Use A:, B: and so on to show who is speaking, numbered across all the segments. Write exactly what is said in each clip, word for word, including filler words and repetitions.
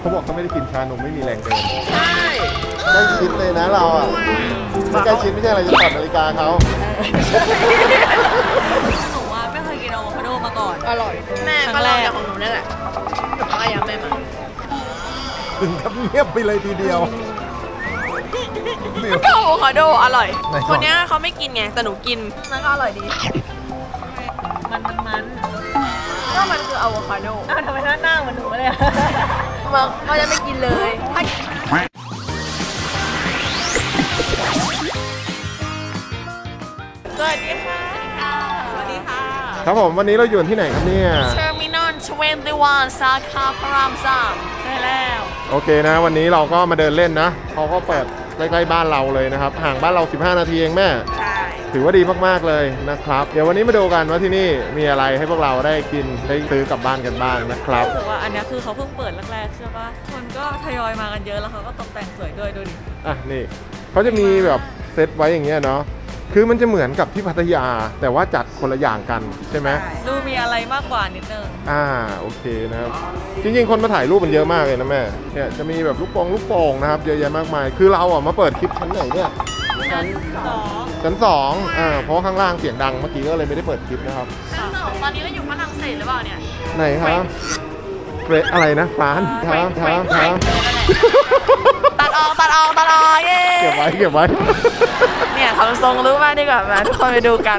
A: เขาบอกเขาไม่ได้กินชานมไม่มีแรงเดิน
B: ใช่
A: ใกล้ชิดเลยนะเราอ่ะไม่ใกล้ชิดไม่ใช่อะไรจะถอดนาฬิกาเขา
C: หนูว่าไม่เคยกินอะโวคาโดมาก่อน
B: อร่อยแม่ก็ลองจากของหนูนี่แหละแล้วก็ยังไม่มา
A: ถึงกับเงียบไปเลยทีเดียว
B: ก็อะโวคาโดอร่อยคนนี้เขาไม่กินไงแต่หนูกินมันก็อร่อยดี
C: มันมันมัน
B: ก็มันคืออะโวคาโด
C: อ้าวทำไมหน้าหน้าเหมือนหนูเลย
B: มันเขาจะไม่กินเลยถ้าสวัสดีค่ะสวัสดีค่ะ
A: ครับผมวันนี้เราอยู่ที่ไหนครับเนี่ย
B: Terminal ยี่สิบเอ็ดสาขาพระรามสาม
C: ใช่แล้ว
A: โอเคนะวันนี้เราก็มาเดินเล่นนะเขาก็เปิดใกล้ๆบ้านเราเลยนะครับห่างบ้านเราสิบห้านาทีเองแม่
B: ใช่
A: ถือว่าดีมากๆเลยนะครับเดี๋ยววันนี้มาดูกันว่าที่นี่มีอะไรให้พวกเราได้กินได้ซื้อกลับบ้านกันบ้างนะครับ
C: รู้สึกว่าอันนี้คือเขาเพิ่งเปิดแรกๆใช่ปะคนก็ทยอยมากันเยอะแล้วเขาก็ตกแต่งสวยด้วยดูดิ
A: อ่ะนี่เขาจะมีแบบเซตไว้อย่างเงี้ยเนาะคือมันจะเหมือนกับที่พัทยาแต่ว่าจัดคนละอย่างกันใช่ไหม
C: ดูมีอะไรมากกว่านิดนึง
A: อ่าโอเคนะครับจริงๆคนมาถ่ายรูปมันเยอะมากเลยนะแม่เนี่ยจะมีแบบลูกโป่งลูกโป่งนะครับเยอะแยะมากมายคือเราอ่ะมาเปิดคลิปชั้นไหนเนี่ย
C: ชั้นสอง
A: ชั้นสองอ่าเพราะข้างล่างเสียงดังเมื่อกี้ก็เลยไม่ได้เปิดคลิปนะครับ
B: ชั้นสองตอนนี้เราอยู่ฝรั่งเศสหรือเปล่าเนี่ย
A: ไหนครับเฟรอะไรนะฟานครับครับครับ
B: ตัดออกตัดออกตัดออกเย้
A: เก็บไว้เก็บไว้
B: เนี่ยทำทรงรู้มากดีกว่ามาทุกคนไปดูกัน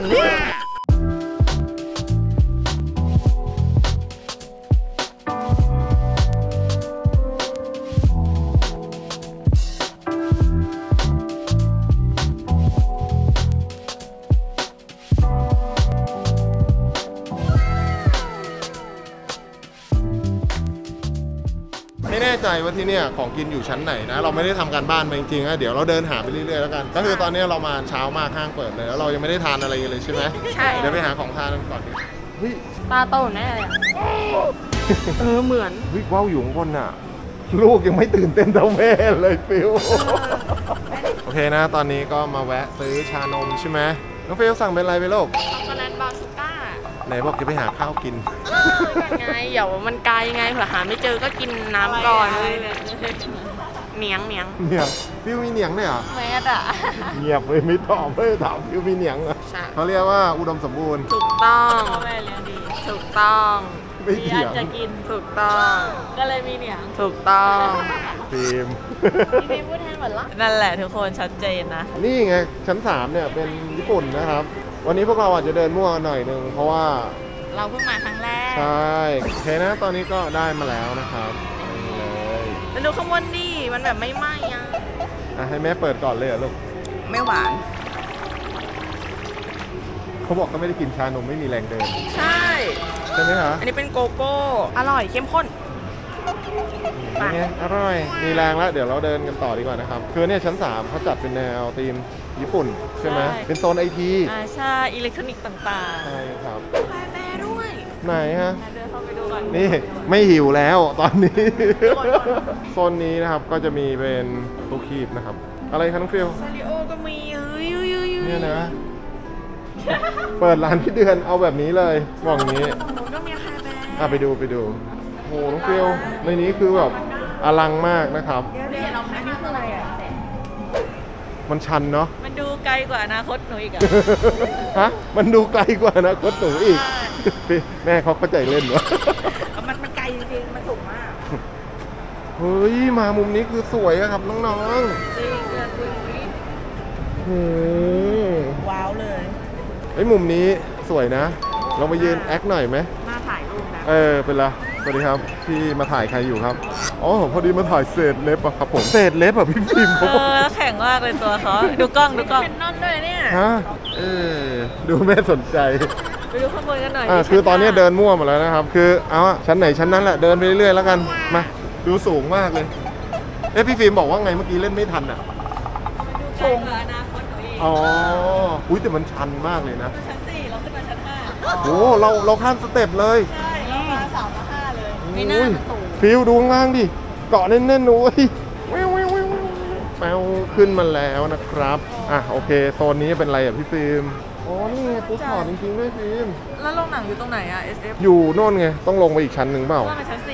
A: ไม่แน่ใจว่าที่เนี่ยของกินอยู่ชั้นไหนนะเราไม่ได้ทำการบ้านมาจริงๆนะเดี๋ยวเราเดินหาไปเรื่อยๆแล้วกันก็คือตอนนี้เรามาเช้ามากห้างเปิดเลยแล้วเรายังไม่ได้ทานอะไรเลยใช่ไหม
B: ใช่
A: เดี๋ยวไปหาของทานกันก่อนเฮ้ย
B: ตาโตแน่เลยเออเหมือน
A: วิกว้าวอยู่ข้างบนน่ะลูกยังไม่ตื่นเต้นเท่าแม่เลยฟิวโอเคนะตอนนี้ก็มาแวะซื้อชานมใช่ไหมน้องฟิวสั่งเป็นอะไรไปลูก
B: ช็อกโกแลตบาซูก้า
A: ไหนบอกจะไปหาข้าวกิน
B: ไงเดี๋ยวมันไกลไงเผื่อหาไม่เจอก็กินน้ำก่อนเหนียงเหนียง
A: เหนียงฟิวมีเหนียงเนี่ยเหรอ
B: แมสอ่ะ
A: เงียบเลยไม่ตอบเลยถามฟิวมีเหนียงเหรอเขาเรียกว่าอุดมสมบูรณ์
B: ถูกต้อง
C: แม่เลี้ยงดี
B: ถูกต้อง
A: ไม่เถียง
C: จะกิน
B: ถูกต้อง
C: ก็เลยมีเหนียง
B: ถูกต้อง
A: ฟิล์ม
B: ฟิล์มพูดแทนหมดละ
C: นั่นแหละทุกคนชัดเจนนะ
A: นี่ไงชั้นสามเนี่ยเป็นญี่ปุ่นนะครับวันนี้พวกเราอาจจะเดินมั่วหน่อยนึงเพราะว่า
B: เราเพิ่งมาครั้งแรก
A: ใช่โอเคนะตอนนี้ก็ได้มาแล้วนะครับนี่เลย
B: แล้วดูข้างบนดิมันแบบไม่ไหม้อ่ะ
A: อ่ะให้แม่เปิดก่อนเลยเหรอลูก
B: ไม่หวาน
A: เขาบอกก็ไม่ได้กินชานมไม่มีแรงเดิน
B: ใช่
A: ใช่ไหมคะ
B: อันนี้เป็นโกโก้อร่อยเข้มข้น
A: เป็นไงอร่อยมีแรงแล้วเดี๋ยวเราเดินกันต่อดีกว่านะครับคือเนี่ยชั้นสามเขาจัดเป็นแนวธีมญี่ปุ่นใช่ไหมเป็นโซนไอที
C: อ่าใช่อิเล็กทรอนิกส์ต่าง
A: ๆใช่ครับ
B: คาเฟ่ด้วย
A: ไหนฮะ
C: เดินเข้าไปดูก่อน
A: นี่ไม่หิวแล้วตอนนี้โซนนี้นะครับก็จะมีเป็นตู้คีบนะครับอะไรคะน้องฟิล
B: ซาริโอก็มีเฮ้ย
A: เนี่ยนะเปิดร้านที่เดือนเอาแบบนี้เลยบอกงี้
B: ก็มีคาเฟ่
A: อ่ะไปดูไปดูโหน้องฟิลในนี้คือแบบอลังมากนะครับ
B: เดี๋ยวเราอันนี้คืออะไรอ่ะ
A: มันชันเนาะ
C: มันดูไกลกว่าอนาคตหนูอีกอะ
A: ฮะมันดูไกลกว่าอนาคตหนูอีกแม่เขาเข้าใจเล่นวะ
B: มันมันไกลจริงๆมันสูงมาก
A: เฮ้ยมามุมนี้คือสวยครับน้อง
C: ๆจริงเกินปุ้ย
A: โอ้
B: ว้าวเลย
A: ไอ้มุมนี้สวยนะเรามายืนแอคหน่อยไหม
B: มาถ่ายรูปนะ
A: เออเป็นไรสวัสดีครับพี่มาถ่ายใครอยู่ครับอ๋อพอดีมาถ่ายเศษเล็บอะครับผมเศษเล็บอะพี่พิมพ์เขาบอก
C: แข็งมากเลยตัวเขาดูกล้องดูกล้อง
B: เป็นนอนด้วยเนี่ย
A: ฮะเออดูแม่สนใจ
C: ไปดูข้างบนกันหน่อย
A: อ่าคือตอนนี้เดินมั่วหมดแล้วนะครับคือเอาชั้นไหนชั้นนั้นแหละเดินไปเรื่อยๆแล้วกันมาดูสูงมากเลยเอ๊ะพี่ฟิล์มบอกว่าไงเมื่อกี้เล่นไม่ทันอะ
C: สูงกว่าอนาคตหนูอีก
A: อ๋ออุ้ยแต่มันชันมากเลยนะ
C: ชั้นสี่เราขึ้นมาชั้นห้า
A: โอ้เราเราข้ามสเต็ปเลย
C: ใช่เรามาสามมาห้าเลย
A: ไม่น่าสูงฟิลดูข้างล่างดิเกาะแน่นๆหนูแปวขึ้นมาแล้วนะครับอ่ะโอเคโซนนี้เป็นอะไรอ่ะพี่ฟิล์มอ๋อนี่ไงฟู้ดคอร์ทจริงๆด้วยฟิล์ม
C: แล้วโรงหนังอยู่ตรงไหนอ่ะ เอส เอฟ
A: อยู่โน่นไงต้องลงไปอีกชั้นหนึ่งเปล่า
C: ว่าเป็นชั้นสี่ใช่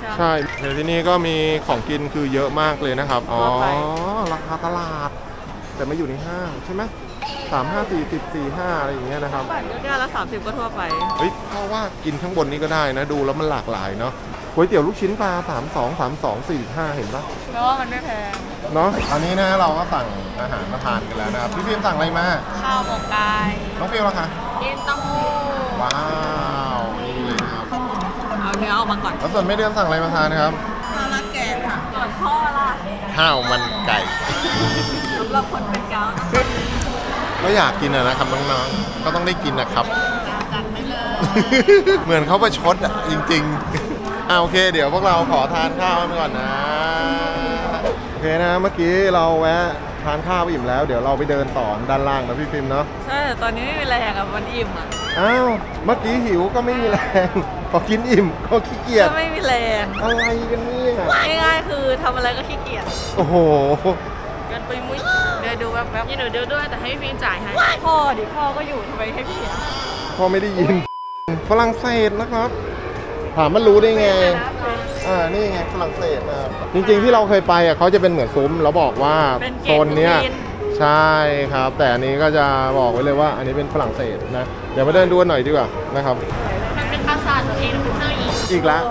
C: ไหม
A: ใช่เดี๋ยวที่นี่ก็มีของกินคือเยอะมากเลยนะครับอ๋อ
C: ทั่วไป
A: ราคาตลาด แต่ไม่อยู่ในห้างใช่ไหมสามห้าสี่สิบสี่ห้าอะไรอย่างเงี้ยนะครับ
C: บัตรก็แก้วละสามสิบก็ทั่วไป
A: เฮ้ยเพราะว่ากินข้างบนนี้ก็ได้นะดูแล้วมันหลากหลายเนาะก๋วยเตี๋ยวลูกชิ้นปลาสามสองสามสองสี่ห้าเห็นปะ
C: เพราะว่ามันไม่แพง
A: เนาะอันนี้นะเราก็สั่งอาหารมาทานกันแล้วนะครับพี่พิมสั่งอะไรมา
B: ข้าวหมกไก่
A: น้องฟิวล่ะคะ
B: เย็นเต้าหู้
A: ว้าวนี่เลยครับ
C: เอาเนื้อออกมาก่อน
A: แล้วส่วนไม่เดือนสั่งอะไรมาทานนะครับ
C: ข้าวราดแกงค่ะส่วนพ่อล่ะ
A: ข้าวมันไก่
C: สำหรับคนเป็นเกาต์
A: ก็อยากกินอะนะครับน้องๆก็ต้องได้กินนะครับ
C: จัดไปเลย
A: เหมือนเขาประชดอ่ะจริงๆอ่าโอเค เดี๋ยวพวกเราขอทานข้าวกันก่อนนะโอเคนะเมื่อกี้เราแวะทานข้าวอิ่มแล้วเดี๋ยวเราไปเดินต่อด้านล่างนะพี่พิมพ์เนาะ
C: ใช่แต่ตอนนี้ไม่มีแรงอ่ะมันอิ่มอ่ะ
A: อ้าวเมื่อกี้หิวก็ไม่มีแรง พอกินอิ่มก็ขี้เกียจ
C: ก็ไม่มีแรง
A: อะไรกันเนี่ย
C: ง่ายๆคือทำอะไรก็ขี้เกียจ
A: โอ้โห
B: เกินไปมุ้ยเดี๋ยวดูแวบๆยี่หนูเดี๋ยวด้วยแต่ให้พี่ฟิล์มจ่ายให้
C: พ่อดิพ่อก็อยู่ทำไมให้พี่อ่ะ
A: พอไม่ได้ยินฝรั่งเศสนะครับ ถามมันรู้ได้ไง อ่า นี่ไงฝรั่งเศสนะครับ จริงๆที่เราเคยไปอ่ะเขาจะเป็นเหมือนซุ้มแล้วบอกว่า
C: เป็นเก
A: โซ
C: ต
A: นเนี้ย
C: จีน
A: ใช่ครับ แต่อันนี้ก็จะบอกไว้เลยว่า อันนี้เป็นฝรั่งเศสนะ เดี๋ยวมาเดินดูกันหน่อยดีกว่านะครับ
B: มันเป็นภาษาตัวเองเป็นเจ้าหญิง
A: อีกแล้ว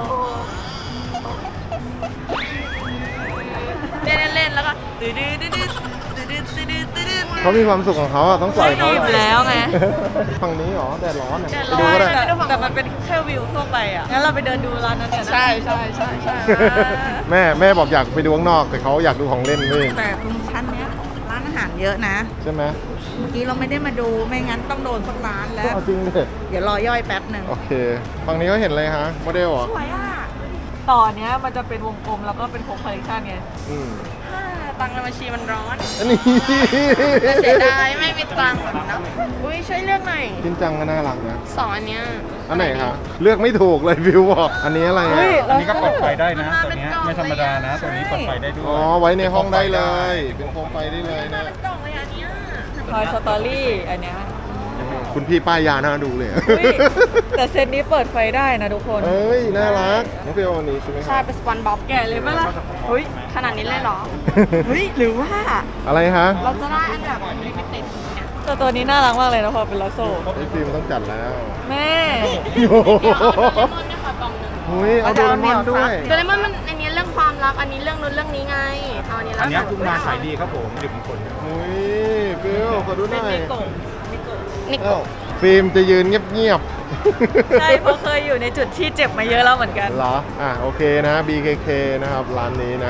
B: เล่นเล่นๆแล้วก็ตื้อดื้อดื้อดื้อตื้อดื้อตื้อดื้อตื้อดื้อ
A: เขามีความสุขของเขาอ่ะต้องปล่อยเขา
C: อิ่มแล้วไง
A: ฝั่งนี้เหรอแดดร้อนอ่ะ
B: แดด
A: ไป
B: ร้
A: ดู
B: อน
A: ก็ได้
C: แต่แต่มันเป็นแค่วิวทั่วไปอ่ะงั้นเราไปเดินดูร้านนั้นเดี๋ยวนะ
B: ใช่ใช่ใช่ใช่
A: แม่แม่บอกอยากไปดูข้างนอกแต่เขาอยากดูของเล่นนี่
D: แต่ตรงชั้นเนี้ยร้านอาหารเยอะนะ
A: ใช่ไหม
D: เมื่อกี้เราไม่ได้มาดูไม่งั้นต้องโดนสักร้านแล้ว
A: เอาจริงเลย
D: เดี๋ยวรอย่อยแป๊บหนึ่ง
A: โอเคฝั่งนี้เขาเห็นอะไรฮะโมเดลเหรอ
D: สวยอ่ะ
C: ต่อเนี้ยมันจะเป็นวงกลมแล้วก็เป็นโคคอลเลคชันไง
A: อืม
B: ฮ่าตังค์ในบัญชีมันร้อน
A: อันนี้
B: เสียดายไม่มีตังค์นะอุ้ยช่วยเลือกหน่อย
A: จินจังก็น่ารักนะ
B: สองอันเนี้ย
A: อันไหนคะเลือกไม่ถูกเลยวิวบอกอันนี้อะไร
C: เฮ้
A: อ่ะ
C: ย
E: อันนี้ก็เปิดไฟได้นะ
B: มันมา
E: ตัว
B: เป็น
E: เนี้ย
B: กล่อง
E: ไม่ธรรมดานะ
D: เลยอะ
E: ตัวนี้เปิดไฟได้ด้วย
A: อ๋อไว้ในห้องได้เลย เป็นโคมไฟได้เลยนะ
B: เป็นกล่องเลยอันเนี้ย
C: ทอยสตอรี่อันเนี้ย
A: คุณพี่ป้ายยาน่าดูเลย
C: อุ๊ยแต่เซตนี้เปิดไฟได้นะทุกคน
A: เอ้ยน่ารักน้องเฟียวอันนี้ใช่ไหมค
B: ใช่
A: รับ
B: เป็นสปอนบ๊อบ
C: แก่เลยปะล่ะเฮ้ย
B: ขนาดนี้เลยเหรอ
C: เฮ้ยหรือว่า
A: อะไรฮะ
B: เราจะได้อันแบบลิมิเต็ดเนี่ย
C: แต่ตัวนี้น่ารักมากเลยนะพอเป็นลอโซ่
A: ไอ้ฟิล์มต้องจัดแล้ว
C: แม่
A: โอ้โห
B: เดี๋ยวเอาโดเรมอนเนี่ยค่ะกล่องหนึ่ง
A: อุ้ยเอาโดเรมอนด้วย
B: โดเรมอนมันอันนี้เรื่องความรักอันนี้เรื่องนู้นเรื่องนี้ไงเอาอันนี้แล้ว
E: อันเนี้ยคุณมาขายดีครับผมดื่มคน
A: อุ้ยฟิวขอดูห
C: เป็น
A: น่อย
C: นิโกะ
B: นิโก
A: เอ้าฟิล์มจะยืนเงียบๆ
C: ใช่เพราะเคยอยู่ในจุดที่เจ็บมาเยอะแล้วเหมือนกัน
A: เหรอ อ่ะ โอเคนะ บี เค เค นะครับ ร้านนี้นะ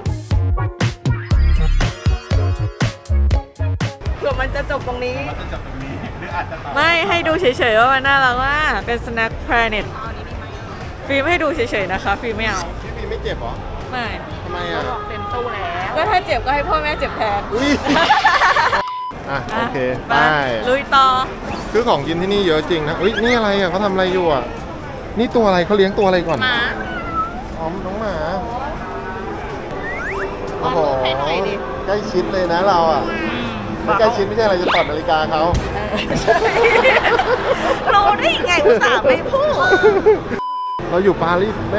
B: เผื่อมันจะจบตรงนี้
E: มันจะจับตรงนี้หรืออาจจะต่อ
C: ไม่ให้ดูเฉยๆว่ามันน่ารักมากเป็น Snack Planet ฟิล์มให้ดูเฉยๆนะคะฟิล์มไม่เอา
A: พี่บีไม่เจ็บเหรอ
C: ไม่
A: ทำไมอ่ะ
B: เต็มตู้แล้ว
C: ก็ถ้าเจ็บก็ให้พ่อแม่เจ็บแทน
A: อุ้ย อ่ะ โอเค ไป
C: ลุยต่อ
A: คือของกินที่นี่เยอะจริงนะอุ้ย นี่อะไรอ่ะเขาทำอะไรอยู่อ่ะ นี่ตัวอะไรเขาเลี้ยงตัวอะไรก่อน
B: หมา
A: อ๋อน้องหมา
B: ล
A: โอ้
B: อง
A: โห
B: ดูให้หน่อยดิ
A: ใกล้ชิดเลยนะเราอ่ะไม่ใกล้ชิดไม่ใช่อะไรจะตอดนาฬิกาเขา
D: รู้ได้ไงอุตส่าห์ไม่พูด
A: เราอยู่ปารีสแม่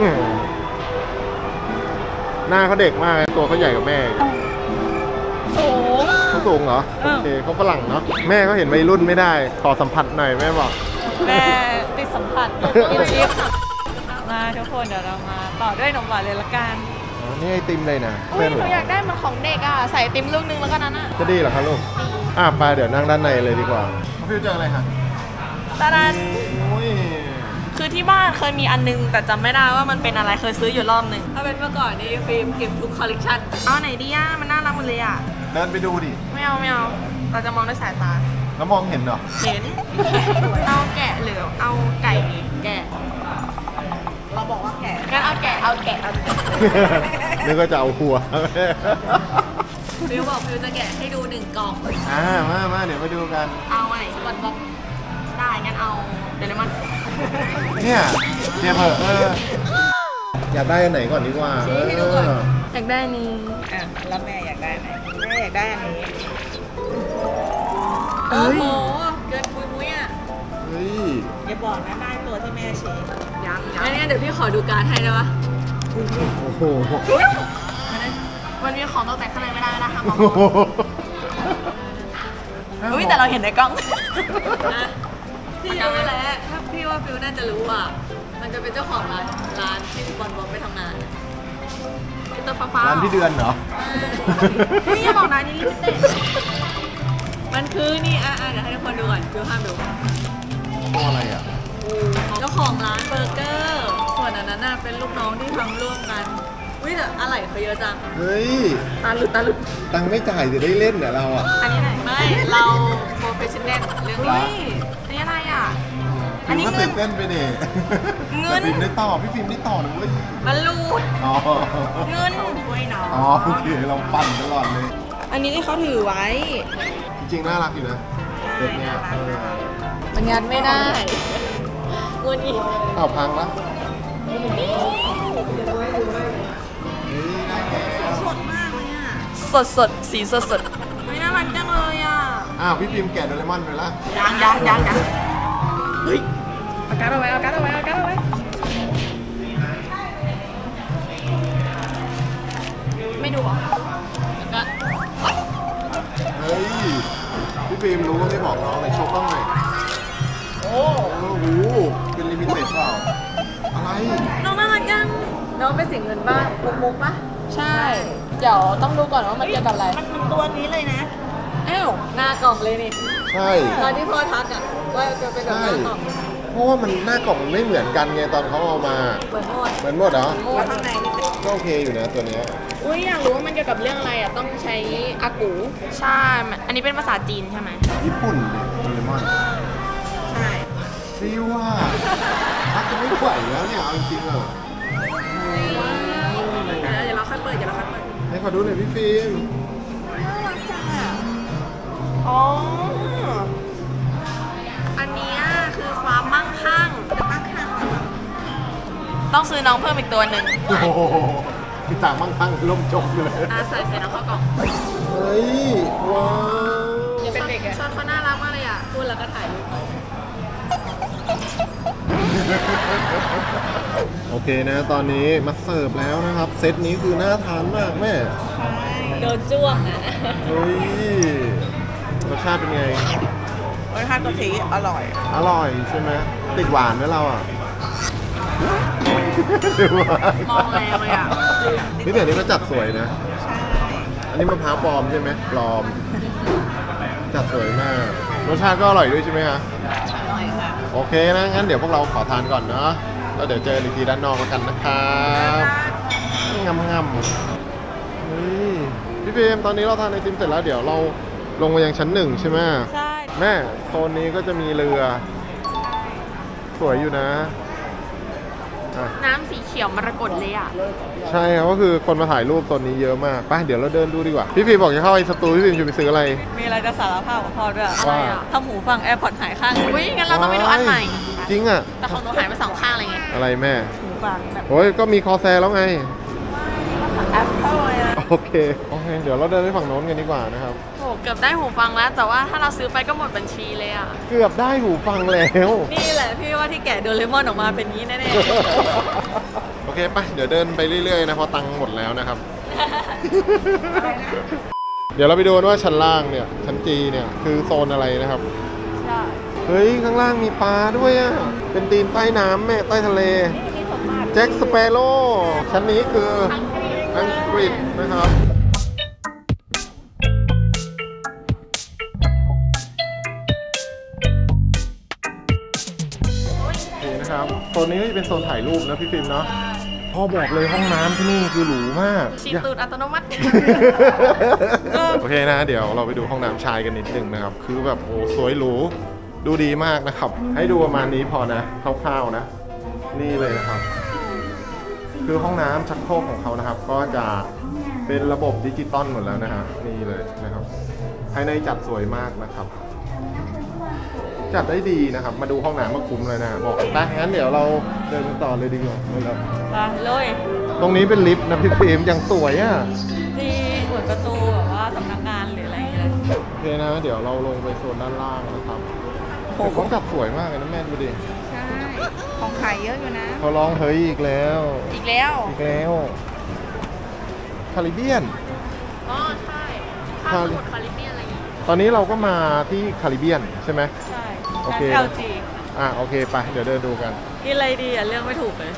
A: หน้าเขาเด็กมากเลยตัวเขาใหญ่กว่าแม่
C: โอ้
A: เขาสูงเหรอ
C: เออ
A: โอเคเขาฝรั่งเนาะแม่เขาเห็นวัยรุ่นไม่ได้ ขอสัมผัสหน่อยแม่บอก
C: แม่ติดสัมผัสกินชิปมาทุกคนเดี๋ยวเรามาต่อด้วยนมหวานเลยละกัน
A: อ๋อนี่ไอติมเลยนะ
B: อุ้
A: เพื่
B: ย
A: อน
B: ห
A: เหร
B: นู
A: อ
B: อยากได้มันของเด็กอ่ะใส่ติมลูกนึงแล้วก็นั้นอ่ะ
A: จะดีเหรอคะลูกอ่ะไปเดี๋ยวนั่งด้านในเลยดีกว่าพี่ฟิวเจออะไรคะ
B: ตาดัน
A: โอ้ย
B: คือที่บ้านเคยมีอันนึงแต่จำไม่ได้ว่ามันเป็นอะไรเคยซื้ออยู่รอบหนึ่ง
C: ถ้าเป็นเมื่อก่อนนี่ฟิล์มเก็บทุกคอลเลคชัน
B: เอาไหนดีอ่ะมันน่ารักหมดเลยอ่ะ
A: เดินไปดูดิ
B: ไม่เอาไม่เอาเราจะมองด้วยสายตา
A: แล้วมองเห็นเหรอ
B: เห็น เอาแกะหรือเอาไก่แกะ
D: เราบอกว่าแก่
B: งั้นเอาแกะเอาแกะเอาแกะ
A: นึกว่าจะเอาหัว
C: ฟิล์มบอกฟิล์มจะแกะให้ดูหนึ่งกล่อง
A: อ่ามามาเดี๋ยวไปดูกัน
B: เอาไหนสปอนบ็อกได้งั้นเอาเดลมอน
A: เนี่ยเจียบเหอะเอออยากได้อันไหนก่อนดีกว่าเออ
B: อยากได้อันนี้
D: อ่ะแล้วแม่อยากได้ไหมแม่อยากได้อันนี้
C: โอ้โหเกินปุยมุ้ยอ่ะ
A: เฮ้ย
D: อย่าบอกนะได้ตัวที่แม่ชี้
B: ยังยั
C: งั้
B: ง
C: นงั้นเดี๋ยวพี่ขอดูการ์ดให้ได้ปะ
A: โอ้โห
B: มันมีของตกแต่งข้างในไม่ได้นะคะหมอ
C: อุ้ยแต่เราเห็นในกล้องพี่รู้แล้วถ้าพี่ว่าฟิวน่าจะรู้อ่ะมันจะเป็นเจ้าของร้านร้านที่บอลบอลไปทำงาน
B: เป็นตัวฟ้าๆ
A: ร้านพี่เดือนเหรอ
B: นี่อย่าบอกนะนี่ลิปสติก
C: มันคือนี่อ่ะเดี๋ยวให้ทุกคนดูก่อนฟิวห้ามดู
A: ตัวอะไรอ่ะ
C: เจ้าของร้านเบอร์เกอร์ ส่วนอันนั้นน่ะเป็นลูกน้องที่ทำร่วมกันอุ้ยแต่อะไรเขาเยอะจัง
A: เฮ้ย
B: ตาหลุดตาหลุด
A: ตังค์ไม่จ่ายจะได้เล่นเนี่ยเราอ่ะ
B: อันนี้ไหน
C: ไม่เราโปรเฟชชั่นแนลเรื่อง
B: เฮ้
C: นี้
B: ยอันนี้อะไรอ่ะ อั
A: อั
B: น
A: น
B: นี้
A: นี้ก็
B: เงิน
A: ตื่นเต้นไปเด็
B: เงิน
A: พี่ฟิล์มได้ต่อพี่ฟิล์มได้ต่อนะเว้ย
C: มันรูด
A: อ๋อ
B: เงินช่วยน้อง
A: อ๋อโอเคเราปั่นตลอดเลย
B: อันนี้ที่เขาถือไว้
A: จริงๆน่ารักอยู่นะเด็กเนี่ยเออ
B: มันยัดไม่ได้เงินอีก
A: อ้าวพังละเฮ้ยได้แล้ว
D: สดมากเลยอ่ะ
C: สดสดสีสดสด
B: ไม่น่ารักจังเลยอ่ะ
A: อ้าวพี่ฟิล์มแกะโดเรมอนไปละ
B: ยังยังยังยังเฮ้ยเอาการ์ดเอาไว้เอาการ์ดเอาไว้เอาการ์ดเอาไว้ไม่ดูเหรอแล้วก็
A: เฮ้ยพี่ฟิล์มรู้ก็ไม่บอกน้องเลยโชว์กล้องหน่อยโอ้โหเป็นลิมิเต็ดเปล่าอะไร
B: น้องน่ารักจัง
C: น้องเป็นสีเงินบ้างมุกมุกปะ
B: ใช่ เดี๋ยวต้องดูก่อนว่ามันเกี่ยวกับอะไร
D: มันมันตัวนี้เลยนะ
B: อ้าว
C: หน้ากล่องเลยนี่
A: ใช่
C: ตอนที่พ่อทักอ่ะว่าจะเป็นแบบหน้ากล่อง
A: เพราะว่ามันหน้ากล่องมันไม่เหมือนกันไงตอนเขาเอามา
C: เปิดหมด
A: เหมือนหมดเหรอ
D: แล้วข้างในนี่เป็น
A: ก็โอเคอยู่นะตัวเนี้ย
B: อุ้ยอยากรู้ว่ามันเกี่ยวกับเรื่องอะไรอ่ะ ต้องใช้อากู ใช่มันอันนี้เป็นภาษาจีนใช่ไหม
A: ญี่ปุ่นดิโดเรมอน
B: ใช่
A: ซิว่าทักจะไม่ไหวแล้วเนี่ยเอาจริงๆอ่ะ
B: เดี๋ยวเราค่อยเปิดเดี๋ยวเราค่อยเปิด
A: ให้ขอดูหน่อยพี่ฟิล์ม
B: อ๋อ อันเนี้ยคือความมั่งคั่ง
D: ตั้งข้างแบบ
B: ต้องซื้อน้องเพิ่มอีกตัวหนึ่ง
A: โอ้โหพี่ต่างมั่งคั่งล่มจมเลย
B: อ่ะใส่ใส่น้องเข้ากล่อง
A: เฮ้ยว้าว
B: ยังเป็นเด็กอ่ะชอนเขาน่ารักมากเลยอ่ะ
C: พูดแล้วก็ถ่ายรูป
A: โอเคนะตอนนี้มาเสิร์ฟแล้วนะครับเซตนี้คือน่าทานมากแม่
C: โดนจ้วงอ่ะ
A: เฮ้ยรสชาติเป็นไง
D: รสชาติกะทิอร่อย
A: อร่อยใช่ไหมติดหวานไหมเราอ่ะติดหวาน
B: มองแรงเลยอ่ะ
A: นี่เดี๋ยวนี้ก็จัดสวยนะ อันนี้มะพร้าวปลอมใช่ไหมปลอม จัดสวยมาก รสชาติก็อร่อยด้วยใช่ไหมคะ
D: อร่อยค่ะ
A: โอเคนะ งั้นเดี๋ยวพวกเราขอทานก่อนเนาะแล้วเดี๋ยวเจอกันอีกทีด้านนอกแล้วกันนะครับงำงำนี่พี่ฟิล์มตอนนี้เราทานไอติมเสร็จแล้วเดี๋ยวเราลงมายังชั้นหนึ่งใช่ไหม
C: ใช่
A: แม่โซนนี้ก็จะมีเรือ สวยอยู่นะอ่ะ
B: น้ำสีเขียวมรกตเลยอ่ะ
A: ใช่ครับก็คือคนมาถ่ายรูปโซนนี้เยอะมากไปเดี๋ยวเราเดินดูดีกว่า พี่ฟิล์มบอกจะเข้าไอสตูพี่ฟิล์มจะไปซื้ออะไร
C: มีอะไรจะสารภาพกับพ่อด้วย
B: อะไรอ่ะ
C: ทำหูฟังแอร์พอร์ตหายข้าง
B: อุ้ยงั้นเราต้องไปดูอันใหม่
A: จริงอ่ะ
B: แต่ของหนูหายไปสองข้างเลยไง
A: อะไรแม่
C: หูฟังแบบ
A: โอ้ยก็มีคอแซแล้วไง
C: แอปเปิลเลยนะ
A: โอเค โอเค เดี๋ยวเราเดินไปฝั่งโน้นกันดีกว่านะครับ
B: โหเกือบได้หูฟังแล้ว แต่ว่าถ้าเราซื้อไปก็หมดบัญชีเลยอ่ะ
A: เกือบได้หูฟังแล้ว
C: นี่แหละพี่ว่าที่แกะโดเรมอนออกมาเป็นงี้แน่
A: โอเคไปเดี๋ยวเดินไปเรื่อยๆนะเพราะตังค์หมดแล้วนะครับ เดี๋ยวเราไปดูกันว่าชั้นล่างเนี่ย ชั้นจีเนี่ยคือโซนอะไรนะครับ
C: ๆใช่
A: เฮ้ย ข้างล่างมีปลาด้วยอ่ะ เป็นตีนใต้น้ำแม่ใต้ทะเล แจ็คสเปโร่ชั้นนี้คืออังกฤษนะครับนี่นะครับโซนนี้ก็จะเป็นโซนถ่ายรูปนะพี่ฟิล์มเนาะพ่อบอกเลยห้องน้ำที่นี่คือหรูมาก
B: ฉีดตูดอัตโนมัติ
A: โอเคนะ เดี๋ยวเราไปดูห้องน้ำชายกันนิดนึงนะครับ คือแบบโอ้สวยหรูดูดีมากนะครับ ให้ดูประมาณนี้พอนะคร่าวๆนะ นี่เลยนะครับ คือห้องน้ำชักโครกของเขานะครับ ก็จะเป็นระบบดิจิตอลหมดแล้วนะฮะนี่เลยนะครับภายในจัดสวยมากนะครับ จัดได้ดีนะครับ มาดูห้องน้ำมาคุ้มเลยนะบอกไปงั้นเดี๋ยวเราเดินกันต่อเลยดีกว่าเลย
C: ไปเลย
A: ตรงนี้เป็นลิฟต์นะพี่ฟิล์มอย่างสวยอ่ะ
C: ที่เหมือนประตูแบบว่าสำนักงานหรืออะไรอย่างเงี้ย
A: โอเคนะ เดี๋ยวเราลงไปโซนด้านล่างนะครับแต่เขาจัดสวยมากเลยนะแม่ดูดิ
D: ใช่ของขายเยอะอยู่นะ
A: เขาร้องเฮ้ยอีกแล้ว
B: อีกแล้ว
A: อีกแล้วคาริเบียน
B: อ๋อใช่ข้าวสมุทรคาริเบียนอะไรอย่างงี้
A: ตอนนี้เราก็มาที่คาริเบียนใช่ไหม
C: ใช่
A: โอเค
C: แอลจี
A: อ่ะโอเคไปเดี๋ยวเดินดูกัน
C: กินอะไรดีอ่ะเรื่องไม่ถูกเลย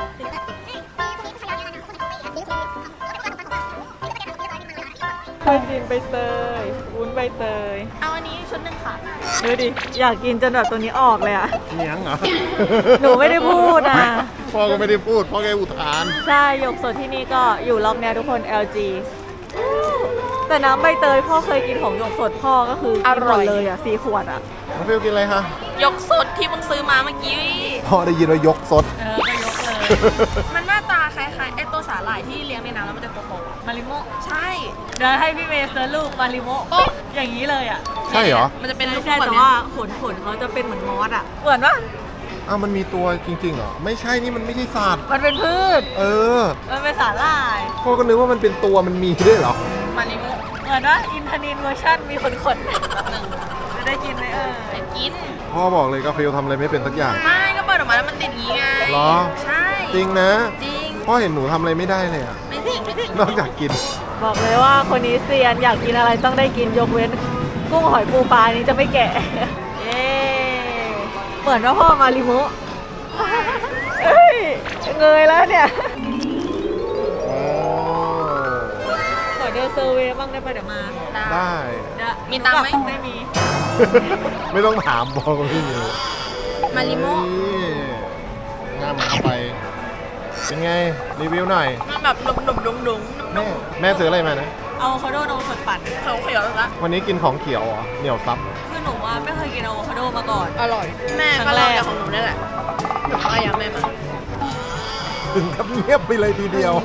C: เคยกินใบเตยวุ้นใบเตย
B: เอาอันนี้ชุดหนึ่งค่ะ
C: ดูดิอยากกินจนแบบตัวนี้ออกเลยอ่ะ
A: เนียงเหรอ
C: หนูไม่ได้พูดนะ
A: พ่อก็ไม่ได้พูดพ่อแค่อุทาน
C: ใช่หยกสดที่นี่ก็อยู่ล็อกแนวทุกคน แอล จี แต่น้ำใบเตยพ่อเคยกินของหยกสดพ่อก็คือกินหมดเลยอ่ะสี่ขวดอ่ะ
A: น้องฟิวกินอะไรคะ
B: ยกสดที่มึงซื้อมาเมื่อกี้
A: พ่อได้ยินว่ายกสด
C: เออก็ยกเลย
B: มันหน้าตาคล้ายๆไอตัวสาหร่ายที่เลี้ยงในน้ำแล้วมันจะโตๆอะ
C: มาริโมะ
B: ใช่
C: เดี๋ยวให้พี่เมย์เซิร์ชรูปมาริโมะ
B: โอ๊ะ
C: อย่างนี้เลยอ่ะ
A: ใช่เหรอ
B: มันจะเป็นลูก
C: ใช่
B: แบบ
C: แต่
B: เนี้ย
C: ว่าขนขนเขาจะเป็นเหมือนมอสอ่ะเหมือนปะ
A: อ้าวมันมีตัวจริงๆเหรอไม่ใช่นี่มันไม่ใช่สัตว์
C: มันเป็นพืช
A: เออ
C: มันเป็นสาหร่าย
A: พ่อก็นึกว่ามันเป็นตัวมันมีด้วยเหรอ
B: มาริโมะ
C: เหมือนว่าอินทนินเวอร์ชันมีขนขนแบบหนึ่งจะได้กินไหมเออ
B: จะกิน
A: พ่อบอกเลยกาฟิลทำอะไรไม่เป็นสักอย่าง
B: ไม่ก็เปิดออกมาแล้วมันติดอย่างงี้ไง
A: เหรอ
B: ใช่
A: จริงนะ
B: จริง
A: พ่อเห็นหนูทำอะไรไม่ได้เลยอะ
B: ไม่จริงไม่จริง
A: นอกจากกิน
C: บอกเลยว่าคนนี้เซียนอยากกินอะไรต้องได้กินยกเว้นกุ้งหอยปูปลานี้จะไม่แกะเย้เหมือนว่าพ่อมาริโมะเอ้ยเงยแล้วเนี่ย ขอเดินเซอร์เวย์บ้างได้ปะเดี๋ยวมา
A: ได้
C: เดี๋ยว
B: มีตังค์ไหม
C: ไม่มี
A: ไม่ต้องถามบอกก็ไม่มี
B: มาริโมะ
A: นี่งามเอาไป เป็นไง รีวิวหน่อย
B: มันแบบหนุ่มหนุ่มดุงดุง
A: แม่แม่ซื้ออะไรมานะ
C: อะโวคาโดนมสดปั่น
B: เขาเขียวละ
A: วันนี้กินของเขียวเหรอเหนียวซับ
C: คือหนูว่าไม่เคยกินอะโวคาโดมาก่อน
B: อร่อย แม่ก็ลองจากของหนูนี่แหละหนูก็ยังแม่มา
A: ถึงกับเงียบไปเลยทีเดียว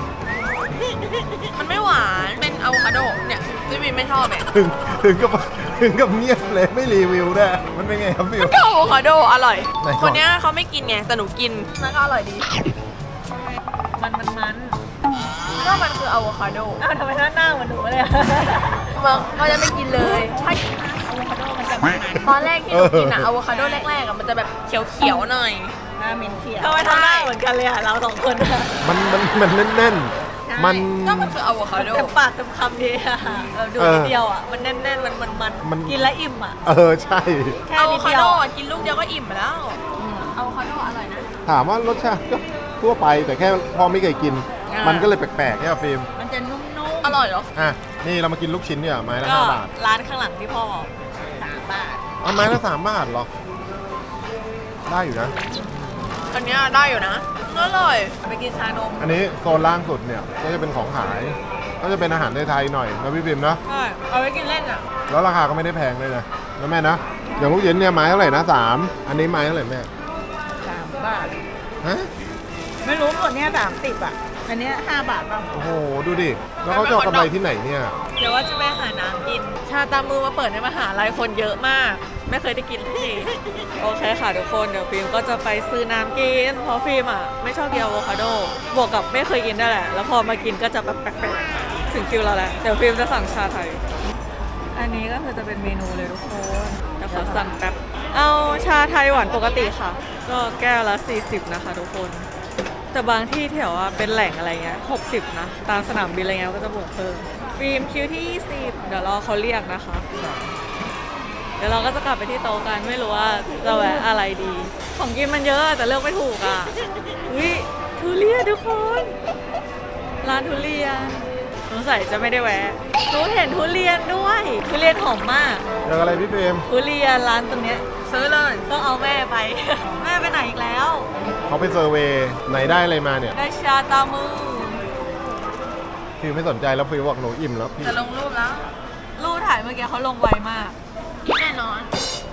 B: มันไม่หวานเป็นอะโวคาโดเนี่ยพี่วินไม่ชอบเนี่ย
A: ถึงถึงกับถึงกับเงียบเลยไม่รีวิวได้วยมันเป็นไงครับฟิว
B: ก็อะโวคาโดอร่อย
A: ไหนก่อน
B: คนเนี้ยเขาไม่กินไงแต่หนูกินมันก็อร่อยดี
C: มันมันมัน
B: ก็มันคืออะโวคาโด
C: อ้าวทำไมหน้าหน้าเหมือนหนูเลยอะ
B: มันก็จะไม่กินเลยถ้ากินอะโวคาโดมันจะมันตอนแรกที่หนูกินอะอะโวคาโดแรกๆอะมันจะแบบเขียวๆหน่อย
C: หน้าเหม็นเขียวทำไมทำหน้าเหมือนกันเลยอะเราสองคนอะ
A: มันมันมันแน่นๆ มัน
B: ก็มันคืออะโวคาโด
C: เต็มปากเต็มคำดีอะเราดูนิดเดียวอะมันแน่นๆมันมันมัน
A: มัน
C: กินแล้วอิ่มอะ
A: เออใช่
C: แค่
B: อะโว
C: นิด
B: คา
C: เดีย
B: โด
C: ว
B: อะกินลูกเดียวก็อิ่มไปแล้วอะโวคาโดอร่อยนะ
A: ถามว่ารสชาติก็ทั่วไปแต่แค่พ่อไม่เคยกิน
C: อ่ามั
A: มันก็เลยแปลกๆใช่ไหมฟิล์ม
C: มันจะนุ่ม
B: อร่อยเหรอ
A: อ่ะนี่เรามากินลูกชิ้นเนี่ยไม้
C: ๆ
A: ละ
C: ก็
A: ห้าบาท
C: ร้านข้างหลังที่พ่อบอกสามบาท
A: เอาไม้ละสามบาทเหรอ ได้อยู่นะ
B: อันเนี้ยได้อยู่นะอร่อย
C: ไปกินชานม
A: อันนี้โซนล่างสุดเนี่ยก็จะเป็นของขาย ก็จะเป็นอาหารไทยๆหน่อยนะพี่ฟิล์มนะ
C: ใช่เอาไว้กินเล่นอะ
A: แล้วราคาก็ไม่ได้แพงเลยนะนะแม่นะอย่างลูกชิ้นเนี่ยไม้เท่าไหร่นะสามอันนี้ไม้เท่าไหร่แม่
D: สามบาท
A: ฮะ
D: ไม่รู้หมดเนี้ยสามสิบอ่ะ อันเนี้ยห้าบาทป่ะ
A: โอ้โหดูดิแล้วเขาจะเอากำไรที่ไหนเนี่ย
C: เดี๋ยวว่าจะไปหาน้ำกิน ชาตามมือมาเปิดในมหาลัยคนเยอะมาก ไม่เคยได้กินสักทีโอเคค่ะทุกคนเดี๋ยวฟิล์มก็จะไปซื้อน้ำกินเพราะฟิล์มอ่ะไม่ชอบกินอะโวคาโดบวกกับไม่เคยกินได้แหละ แล้วพอมากินก็จะแบบแปลกๆถึงคิวเราแล้วเดี๋ยวฟิล์มจะสั่งชาไทย อันนี้ก็คือจะเป็นเมนูเลยทุกคนเดี๋ยวขอสั่งแป๊บเอาชาไทยหวานปกติค่ะ ก็แก้วละสี่สิบนะคะทุกคนแต่บางที่แถวว่าเป็นแหล่งอะไรเงี้ยหกสิบนะตามสนามบินอะไรเงี้ยก็จะบวกเพิ่มฟิล์มคิวที่ยี่สิบเดี๋ยวรอเขาเรียกนะคะ เดี๋ยวเราก็จะกลับไปที่โต๊ะกันไม่รู้ว่าจะแวะอะไรดี ของกินมันเยอะแต่เลือกไม่ถูกอ่ะอุ้ยทุเรียนทุกคนร้านทุเรียนสงสัยจะไม่ได้แวะหนูเห็นทุเรียนด้วยทุเรียนหอมมาก
A: อย่างอะไรพี่ฟิล์ม
C: ทุเรียนร้านตรงเนี้ยซื้อเลยต้องเอาแม่ไป แม่ไปไหนอีกแล้ว
A: เขาไปเซอร์เวย์ไหนได้อะไรมาเนี่ย
C: ได้ชาตามือ
A: ฟิล์มไม่สนใจแล้วฟิล์มบอกหนูอิ่มแล้วพี่
B: จะลงรูปแล้ว
C: รูปถ่ายเมื่อกี้เขาลงไวมาก
B: แน่นอน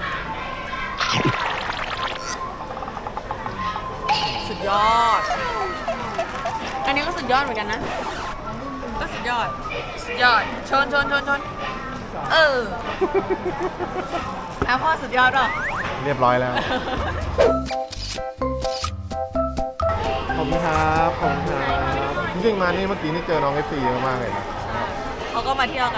C: สุดยอด
B: อันนี้ก็สุดยอดเหมือนกันนะ
C: ก็สุดยอด
B: สุดยอด ชนชนชนชน
C: เออแล้วพ่อสุดยอดหรอ
A: เรียบร้อยแล้ว ขอบคุณครับขอบคุณครับจริงๆมานี่เมื่อกี้นี่เจอน้องเอฟซีเยอะมากเลยนะ
C: เขาก็มาเที่ยวกันไง
A: อ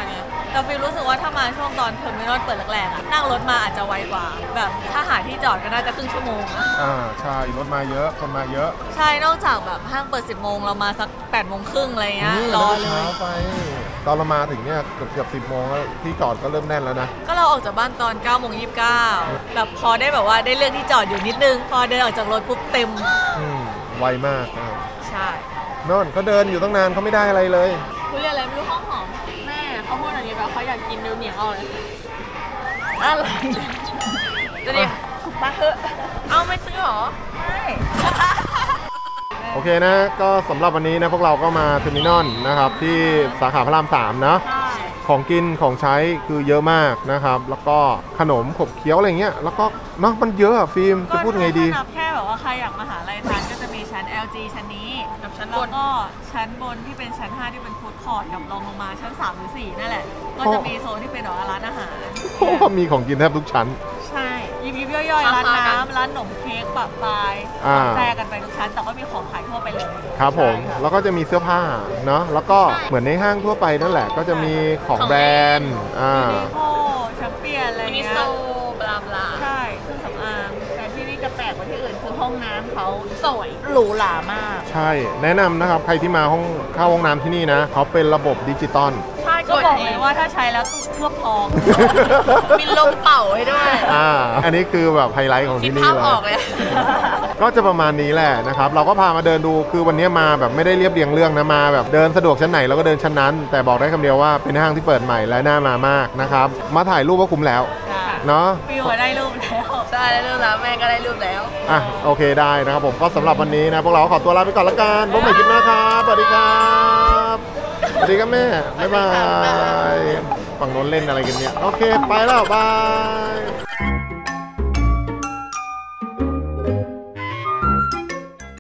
C: แต่ฟิลรู้สึกว่าถ้ามาช่วงตอนเทอร์มินอลเปิดแรกๆอะนั่งรถมาอาจจะไวกว่า แบบถ้าหาที่จอดก็น่าจะครึ่งชั่วโมงนะ
A: อ่าใช่รถมาเยอะคนมาเยอะ
C: ใช่นอกจากแบบห้างเปิดสิบโมงเรามาสักแปดโมงครึ่งอะไรเงี้ย
A: ม
C: รอ
A: มัน
C: เล
A: ก็
C: ย
A: เช้าไปตอนเรามาถึงเนี่ยเกือบเกือบสิบโมงแล้วที่จอดก็เริ่มแน่นแล้วนะ
C: ก็เราออกจากบ้านตอนเก้าโมงยี่สิบเก้าแบบพอได้แบบว่าได้เลือกที่จอดอยู่นิดนึง พอเดินออกจากรถปุ๊บเต็ม
A: อืมไวมากอ่ะ
C: ใช่
A: โน่นเขาเดินอยู่ตั้งนานเขาไม่ได้อะไรเลย
B: คุณเรียกอะไรไม่รู้ห้องหอมแม่เขาพูดอะไรแบบเขาอยากกินเดี๋ยวเหนียวเอาเลยอะไรจะดิมาเถอะเอาไม่ซื้อหรอไม่
A: โอเคนะก็สำหรับวันนี้นะพวกเราก็มาเทอร์มินอลนะครับที่สาขาพระรามสามนะ
B: ใช่
A: ของกินของใช้คือเยอะมากนะครับแล้วก็ขนมขบเคี้ยวอะไรเงี้ยแล้วก็เนาะมันเยอะอะฟิล์มจะพูดไงดี
C: ก็ถ้านับแค่แบบว่าใครอยากมาหาอะไรทานก็จะมีชั้น แอล จี ชั้นนี้กับชั้นบนก็ชั้นบนที่เป็นชั้นห้าที่เป็นฟู้ดคอร์ทกับรองลงมาชั้นสามหรือสี่นั่นแหละก็จะมีโซนที่เป็นแบบว่าร้านอาหาร
A: เพราะว่ามีของกินแทบทุกชั้น
C: ใช่ยิบยิบย่อยๆร้านน้ำร้านขนมเค้กปะปลาย
A: อ่า
C: แทรกกันไปทุกชั้นแต่ก็มีของขายทั่วไปเลย
A: ครับผม
C: ใช่ะ
A: แล้วก็จะมีเสื้อผ้าเนาะแล้วก็เหมือนในห้างทั่วไปนั่นแหละ ก็จะมีของแบรนด์อ่า
C: ยูนิโคแชมเปี้ยนอะไร
B: มินิ
C: เงี้
B: โซ
C: ย
B: บลาบลา
C: ใช่เครื่องสำอาง
B: แต่ที่นี่จะแปลกกว่าที่อื่นคือห้องน้ำเขาสวย
C: หรูหรามาก
A: ใช่แนะนำนะครับใครที่มาห้องเข้าห้องน้ำที่นี่นะเขาเป็นระบบดิจิตอล
B: ใช่
C: ก็บอกเลยว่าถ้าใช้แล้วทั่วทอง
B: มีลมเป่าให้ด้วย
A: อ่าอันนี้คือแบบไฮไลท์ของ
B: คิด
A: ที่นี่
B: ภาพ
A: เล
B: ออกเลย ย
A: ก็จะประมาณนี้แหละนะครับ เราก็พามาเดินดูคือวันนี้มาแบบไม่ได้เรียบเรียงเรื่องนะมาแบบเดินสะดวกชั้นไหนเราก็เดินชั้นนั้น แต่บอกได้คำเดียวว่าเป็นห้างที่เปิดใหม่และน่ามามากนะครับมาถ่ายรูปก็คุ้มแล้วเนาะ
C: ฟิวได้รูปแล้ว
B: ใช่ได้รูปแล้วแม่ก็ได้รูปแล้ว
A: อ่ะโอเคได้นะครับผมก็สำหรับวันนี้นะพวกเราขอตัวลาไปก่อนละกันพบใหม่คลิปหน้าครับสวัสดีครับสวัสดีครับแม่บ๊ายบายฝั่งโน้นเล่นอะไรกันเนี่ยโอเคไปแล้วบาย